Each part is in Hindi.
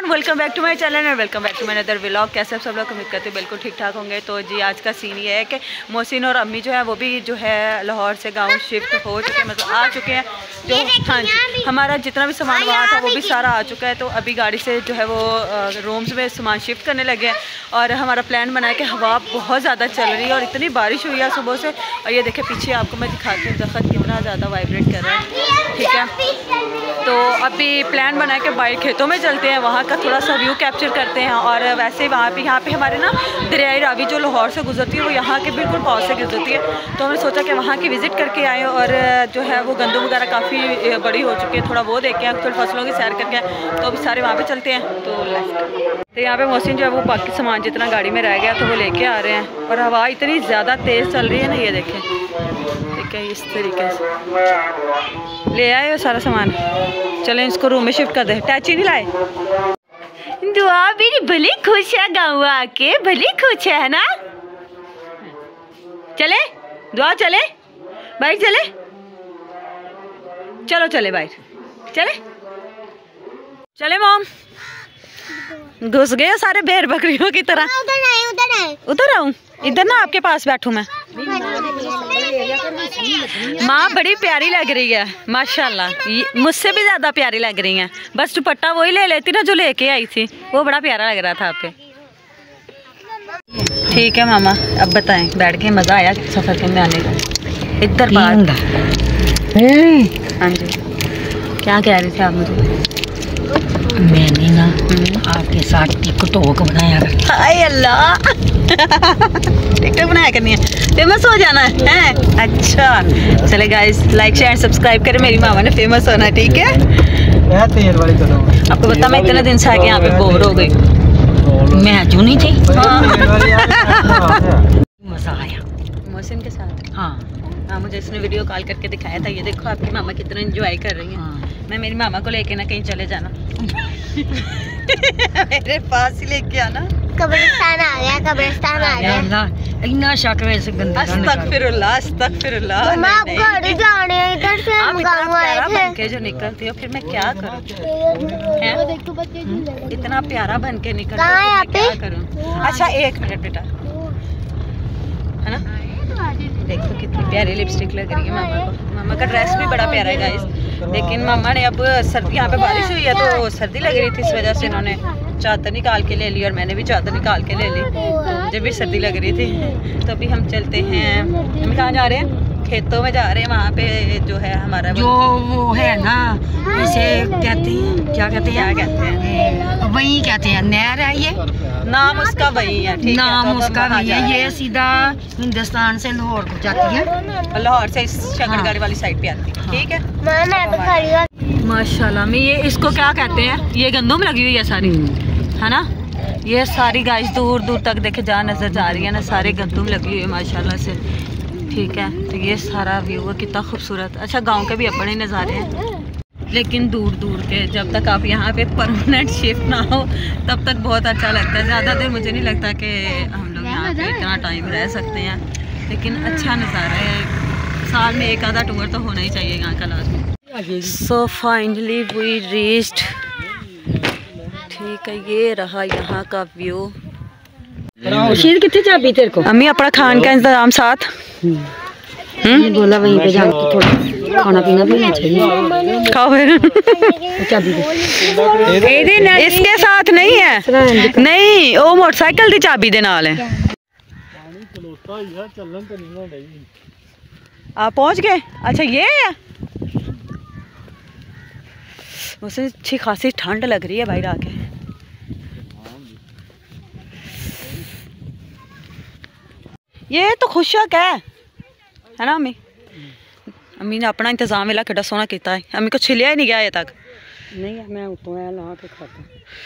Welcome back to my channel और welcome back to my other vlog. कैसे सब लोग उम्मीद करते हैं बिल्कुल ठीक ठाक होंगे। तो जी आज का सीन ये है कि मोहसिन और अम्मी जो है वो भी जो है लाहौर से गांव शिफ्ट हो चुके हैं, मतलब आ चुके हैं। जो हाँ जी हमारा जितना भी सामान वहाँ था वो भी सारा आ चुका है। तो अभी गाड़ी से जो है वो रूम्स में सामान शिफ्ट करने लगे हैं और हमारा प्लान बना है कि हवा बहुत ज़्यादा चल रही है और इतनी बारिश हुई है सुबह से। और ये देखे पीछे आपको मैं दिखाती हूँ दरख्त कितना ज़्यादा वाइब्रेट कर रहा है। ठीक है, तो अभी प्लान बना है कि बाहर खेतों में चलते हैं, वहाँ का थोड़ा सा व्यू कैप्चर करते हैं। और वैसे वहाँ पे हमारे ना दरियाई रावी जो लाहौर से गुजरती है वो यहाँ के बिल्कुल पास से गुजरती है। तो हमने सोचा कि वहाँ की विज़िट करके आए और जो है वो गंदम वगैरह काफ़ी बड़ी हो चुकी है, थोड़ा वो देखें आए, थोड़ी फसलों की सैर करके आए। तो अभी सारे वहाँ पे चलते हैं। तो यहाँ पे मोहसिन जो है वो बाकी सामान जितना गाड़ी में रह गया तो वो लेके आ रहे हैं। और हवा इतनी ज़्यादा तेज़ चल रही है ना, ये देखें। ठीक है, इस तरीके से ले आए सारा सामान। चलें इसको रूम में शिफ्ट कर दे। टैची नहीं लाए। दुआ मेरी भली खुश है, गाँव आके भली खुश है ना। चले दुआ, चले बाहर, चले चलो, चले बाहर, चले चले। मोम घुस गए सारे भेड़ बकरियों की तरह। उधर आऊं, इधर ना आपके पास बैठूं मैं। माँ बड़ी प्यारी लग रही है माशाल्लाह, मुझसे भी ज्यादा प्यारी लग रही है। बस दुपट्टा वही ले लेती ना जो लेके आई थी, वो बड़ा प्यारा लग रहा था आप पे। ठीक है मामा, अब बताएं, बैठ के मजा आया सफर करने आने का? इधर बात। हाँ जी, क्या कह रहे थे आप मुझे? मैंने ना आपके साथ टिकटॉक बनाया। हाय अल्लाह टिकटॉक बनाया करनी है, फेमस हो जाना है। अच्छा चले गाइस, लाइक शेयर सब्सक्राइब करें। मेरी मामा ने फेमस होना है, ठीक है। आपको पता मैं इतने दिन से आके यहाँ पे बोर हो गई। मैं क्यों नहीं थी। मजा आया मोहसिन के साथ। हाँ हाँ, मुझे इसने वीडियो कॉल करके दिखाया था। ये देखो आपकी मामा कितना एंजॉय कर रही है। हाँ। मैं मेरी मामा को लेके ना कहीं चले जाना मेरे पास ही लेके आना। कब्रिस्तान आ गया, कब्रिस्तान आ गया। इतना शक है इस गंदे। अस्तगफिरुल्लाह, अस्तगफिरुल्लाह। हम घर जाने इधर से हम गाँव आए थे। बन के जो निकलती हो फिर मैं क्या करूँ? इतना प्यारा बन के निकलती कहाँ मैं क्या करूँ? अच्छा एक मिनट बेटा, है ना। देखो कितनी प्यारी लिपस्टिक लग रही है मामा को। मामा का ड्रेस भी बड़ा प्यारा है गाइस, लेकिन मामा ने अब सर्दी, यहाँ पे बारिश हुई है तो सर्दी लग रही थी, इस वजह से इन्होंने चादर निकाल के ले ली और मैंने भी चादर निकाल के ले ली। तो मुझे भी सर्दी लग रही थी। तो अभी हम चलते हैं, हम कहाँ जा रहे हैं? खेतों में जा रहे हैं। वहाँ पे जो है हमारा जो वो है ना, इसे कहते हैं, क्या कहते हैं, वही कहते हैं, नहर है ये, नाम उसका वही है। ठीक नाम है, तो उसका वही है। ये सीधा हिंदुस्तान से लाहौर को जाती है, लाहौर से इस शंकरगढ़ वाली साइड पे आती है। ठीक है माशाल्लाह। मैं ये इसको क्या कहते हैं, ये गंदम लगी हुई है सारी, है ना। ये सारी गाइस दूर दूर तक देखे जहाँ नजर जा रही है ना, सारे गंदम लगी हुई है माशाल्लाह से। ठीक है, तो ये सारा व्यू है कितना खूबसूरत। अच्छा गांव के भी अपने नज़ारे हैं, लेकिन दूर दूर के। जब तक आप यहाँ पे परमानेंट शिफ्ट ना हो तब तक बहुत अच्छा लगता है। ज़्यादा देर मुझे नहीं लगता कि हम लोग यहाँ पे इतना टाइम रह सकते हैं, लेकिन अच्छा नज़ारा है। साल में एक आधा टूर तो होना ही चाहिए यहाँ का लाजमी। So finally we reached. ठीक है, ये रहा यहाँ का व्यू। कितनी चाबी तेरे को? अम्मी अपना खान का इंतजाम साथ बोला वहीं पे जाके थोड़ा खाना पीना भी नहीं चाहिए। खाओ फिर। चाबी दे। इसके साथ नहीं है, नहीं वो मोटरसाइकिल की चाबी दे नाल है। आप पहुंच गए? अच्छा ये है। मुझे अच्छी खासी ठंड लग रही है बाहर आके। ये तो खुशक है ना अम्मी? अम्मी ने अपना इंतजाम वेला कितना सोहना किया है। अम्मी को छिलिया ही नहीं गया अजे तक। नहीं मैं उतो ला के खाता।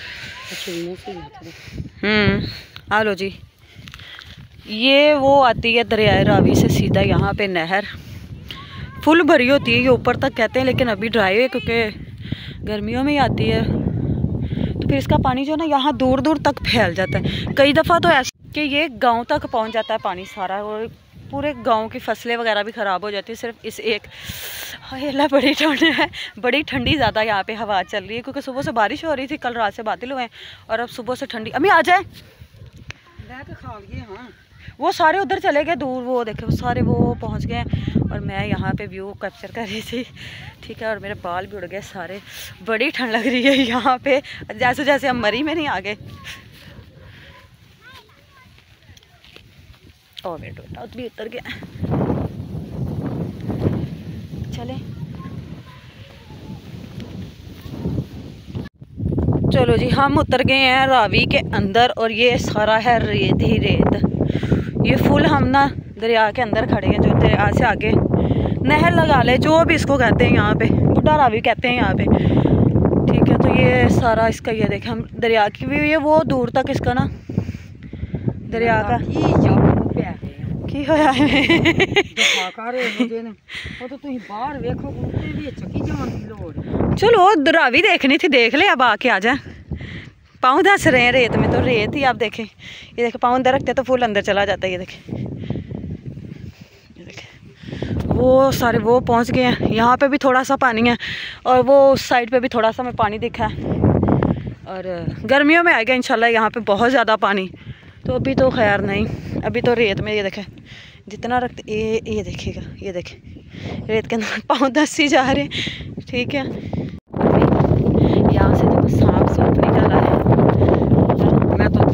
आ लो जी। ये वो आती है दरियाए रावी से सीधा यहाँ पे नहर, फुल भरी होती है ये ऊपर तक कहते हैं, लेकिन अभी ड्राई है क्योंकि गर्मियों में ही आती है। तो फिर इसका पानी जो ना यहाँ दूर दूर तक फैल जाता है। कई दफ़ा तो ऐसा कि ये गांव तक पहुँच जाता है पानी सारा, और पूरे गांव की फसलें वगैरह भी ख़राब हो जाती है सिर्फ इस एक। अल्लाह बड़ी ठंड है, बड़ी ठंडी ज़्यादा यहाँ पे हवा चल रही है क्योंकि सुबह से बारिश हो रही थी, कल रात से बादल हुए हैं और अब सुबह से ठंडी। अम्मी आ जाए, हाँ। वो सारे उधर चले गए दूर, वो देखे वो सारे वो पहुँच गए और मैं यहाँ पे व्यू कैप्चर कर रही थी, ठीक है। और मेरे बाल भी उड़ गए सारे, बड़ी ठंड लग रही है यहाँ पे, जैसे जैसे हम मरी में नहीं आ गए। और मेरा टोटा भी उतर गया। चले चलो जी, हम उतर गए हैं रावी के अंदर और ये सारा है रेत ही रेत। ये फुल हम ना दरिया के अंदर खड़े हैं, जो दरिया से आगे नहर लगा ले, जो भी इसको कहते हैं यहाँ पे, बुढ़ा रावी कहते हैं यहाँ पे, ठीक है। तो ये सारा इसका ये देखें हम दरिया की भी, ये वो दूर तक इसका ना दरिया का की होया है। चलो रावी देखनी थी, देख ले, अब आके आ जाए। पाँव धस रहे हैं रेत में, तो रेत ही आप देखें, ये देखें पाँव अंदर रखते तो फूल अंदर चला जाता है। ये देखें, ये देखें वो सारे वो पहुंच गए हैं। यहाँ पे भी थोड़ा सा पानी है और वो उस साइड पे भी थोड़ा सा में पानी दिखा है। और गर्मियों में आएगा इंशाल्लाह यहाँ पे बहुत ज़्यादा पानी, तो अभी तो खैर नहीं, अभी तो रेत में ये देखें जितना रखते, ये देखिएगा, ये देखें रेत के अंदर पाँव धस ही जा रहे हैं, ठीक है। यहाँ से देखो सांप सूप निकला है, मैं तो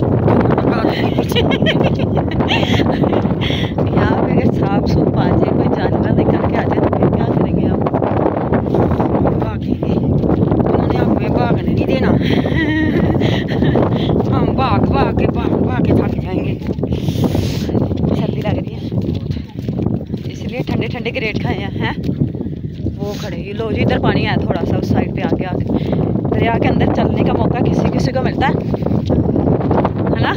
यहाँ पे अगर सांप सूप आ जाए, कोई जानवर निकल के आ जाए तो फिर क्या करेंगे आप? भागेंगे, उन्होंने हमें भागने नहीं देना। हम भाग भाग के थक जाएंगे। सर्दी लग रही है इसलिए ठंडे ठंडे ग्रेट खाए हैं। वो खड़े ही लो जी, इधर पानी आया थोड़ा सा, उस साइड पे आके दरिया के अंदर चलने का मौका किसी किसी को मिलता है ना।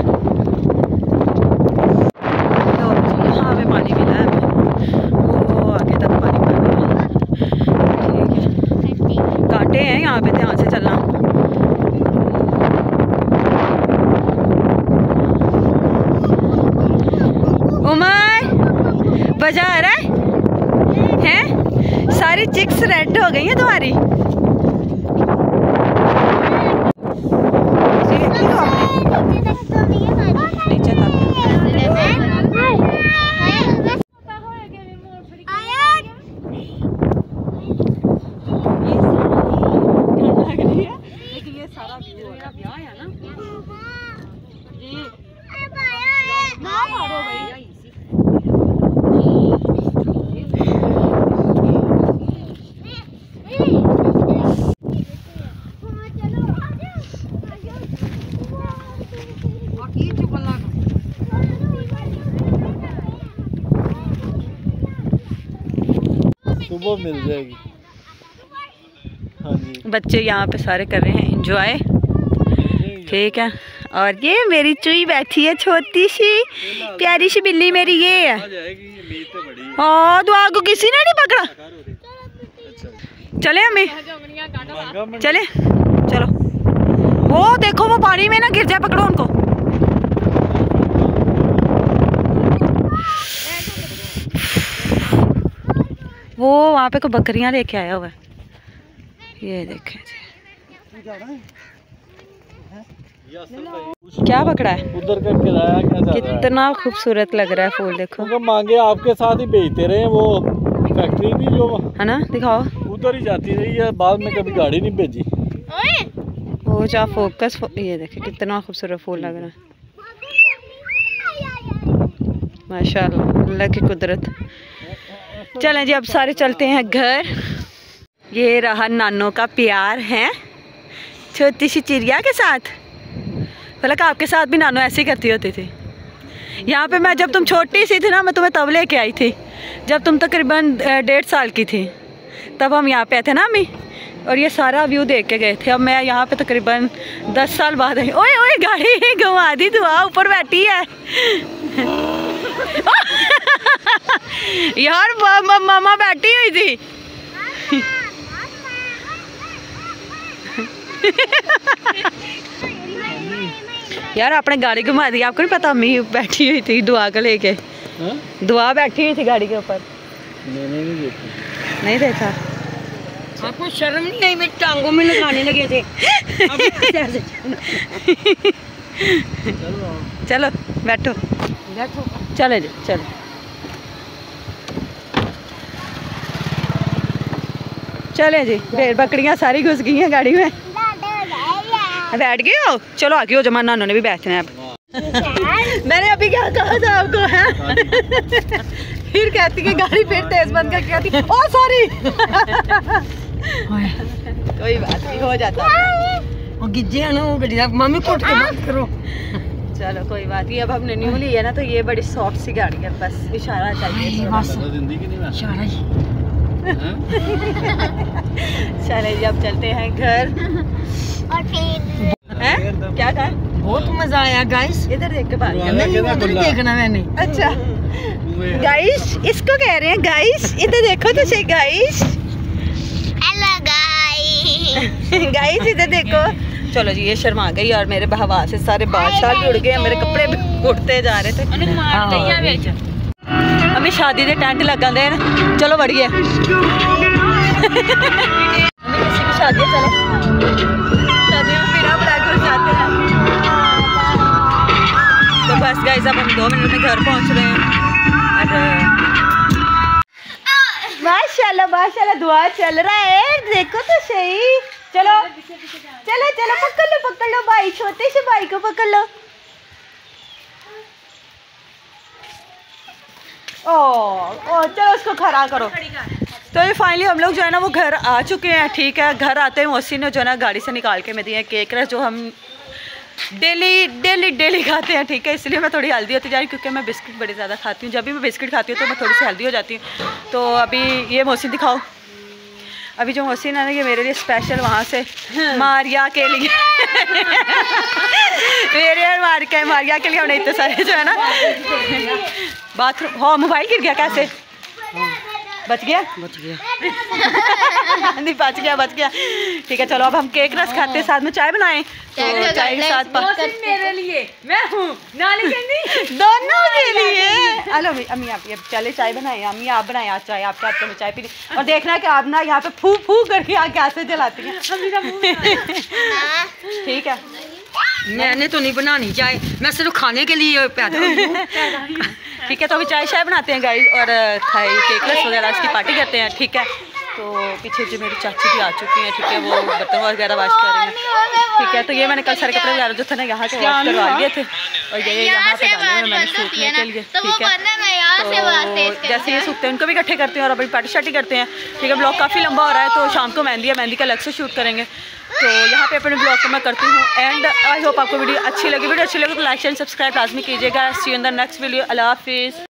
तो यहाँ पे पानी मिला है, वो आगे तक पानी पड़ रहा है, ठीक है। कांटे हैं यहाँ पे, ध्यान से चलना। उमर बजा आ रहा है? सारी चिक्स रेड हो गई हैं तुम्हारी। नीचे तक लेकिन ये सारा ब्याह है ना, सुबह मिल जाएगी। हाँ जी, बच्चे यहाँ पे सारे कर रहे हैं एंजॉय, ठीक है। और ये मेरी चुई बैठी है, छोटी सी प्यारी सी बिल्ली मेरी, ये है। हाँ दुआ को किसी ने नहीं पकड़ा। चले हमें, चले चलो। वो देखो वो पानी में ना गिर जाए, पकड़ो उनको। वो वहाँ पे को बकरियां लेके आया हुआ है, ये देखें जी। क्या पकड़ा है उधर का किराया क्या चल रहा है? कितना खूबसूरत लग रहा है फूल, देखो। उनको मांगे आपके साथ ही बेचते रहे, वो फैक्ट्री भी जो है ना, दिखाओ। उधर ही जाती रही है, बाद में कभी गाड़ी नहीं भेजी। वो जा फोकस, ये देखे कितना खूबसूरत फूल लग रहा है, माशाल्लाह, अल्लाह की कुदरत। चलें जी अब सारे चलते हैं घर। ये रहा नानों का प्यार है छोटी सी चिड़िया के साथ। भला आपके साथ भी नानो ऐसे ही करती होती थी। यहाँ पे मैं जब तुम छोटी सी थी ना, मैं तुम्हें तब लेके आई थी, जब तुम तकरीबन 1.5 साल की थी, तब हम यहाँ पे आए थे ना अम्मी, और ये सारा व्यू देख के गए थे। अब मैं यहाँ पे तकरीबन 10 साल बाद आई। ओए ओए गाड़ी घुमा दी, दुआ ऊपर बैठी है। यार मामा बैठी हुई थी। यार आपने गाड़ी घुमा दी, आपको नहीं पता अम्मी बैठी हुई थी दुआ को लेके। हाँ? दुआ बैठी हुई थी गाड़ी के ऊपर। मैंने नहीं देखा। नहीं देखा? आपको शर्म नहीं आई? मेरी टांगों में लगाने लगे थे। चलो बैठो बैठो। चले जी चलो। चले जी, भेड़ बकरियां सारी घुस गई हैं गाड़ी में। बैठ गए हो? चलो आगे हो जाओ, नानों ने भी बैठना है अब। मैंने अभी क्या कहा था आपको है? फिर कहती है गाड़ी फिर तेज बंद करके कहती ओ सॉरी। कोई बात नहीं, हो जाता है। वो गिज्जे है ना, वो गड्डी मम्मी कोट के बंद करो। चलो कोई बात नहीं, अब हमने न्यू ली है ना, तो ये बड़ी सॉफ्ट सी गाड़ी है, बस इशारा चाहिए। बस जिंदगी नहीं ना। इशारा ही। चले जी अब चलते हैं घर। हैं? क्या कहा? बहुत मजा आया गाइस। इधर देख के बात कर। नहीं उधर देखना मैंने। अच्छा गाइस, इसको कह रहे हैं गाइस, इधर देखो तो सही गाइस। Hello guys. गाइस इधर देखो। चलो जी, ये शर्मा गई और मेरे हवा से सारे बादशाह भी उड़ गए, मेरे कपड़े भी उड़ते जा रहे थे। अम्मी शादी दे टेंट लगन दे, चलो बढ़िया। किसी की शादी है, चलो शादी में फिर आप लाके जाते हैं। तो बस गाइस, अब हम 2 मिनट में घर पहुंच रहे हैं। माशाल्लाह माशाल्लाह, दुआ चल रहा है, देखो तो सही। चलो चलो चलो, पकड़ लो भाई, छोटे से भाई को पकड़ लो। ओ चलो उसको खड़ा करो। तो ये फाइनली हम लोग जो है ना वो घर आ चुके हैं। ठीक है, घर आते हैं मौसी ने जो है ना गाड़ी से निकाल के मैं दिया केक रस, जो हम डेली खाते हैं। ठीक है, इसलिए मैं थोड़ी हेल्दी होती जा रही, क्योंकि मैं बिस्किट बड़ी ज़्यादा खाती हूँ। जब भी मैं बिस्किट खाती हूँ तो मैं थोड़ी सी हेल्दी हो जाती हूँ। तो अभी ये मौसी दिखाओ, अभी जो मौसी ने ये मेरे लिए स्पेशल वहाँ से मारिया के लिए मेरे और मारिया के लिए हमने इतने सारे जो है ना बाथरूम। हाँ, मोबाइल गिर गया कैसे? बच गया नहीं, बच गया। ठीक है, चलो अब हम केक रस खाते हैं, साथ में चाय बनाएं। तो चाय के साथ मेरे लिए मैं हूँ, नाली के दोनों के लिए। हेलो अम्मी, आप ये चले चाय बनाएं। अम्मी आप बनाएं आज चाय, आपके हाथ में चाय पी। और देखना कि आप ना यहाँ पे फू फू करके यहाँ कैसे जलाती हैं। ठीक है, मैंने तो नहीं बनानी चाय, मैं सिर्फ खाने के लिए पैदा हूँ। ठीक है, तो अभी चाय शाय बनाते हैं गाइस, और थाई केक रस वगैरह इसकी पार्टी करते हैं। ठीक है, तो पीछे जो मेरी चाची भी आ चुकी हैं। ठीक है, वो बर्तन वगैरह वाश कर रही हैं। ठीक है, तो ये मैंने कल सारे कपड़े वगैरह जो थे ना यहाँ से वाश करवा लिए थे, और ये यहाँ पे डाले हैं मैंने सूखने के लिए। ठीक है, तो जैसे ये सूखते हैं उनको भी इकट्ठे करते हैं और अभी पार्टी शार्टी करते हैं। ठीक है, ब्लॉग काफ़ी लंबा हो रहा है, तो शाम को मेहंदी है, मेहंदी का अलग से शूट करेंगे। तो यहाँ पे अपने ब्लॉग को मैं करती हूँ एंड आई होप आपको वीडियो अच्छी लगी। वीडियो अच्छी लगी तो लाइक शेयर सब्सक्राइब लाजमी कीजिएगा। See you in the next video. अल्लाह हाफिज़।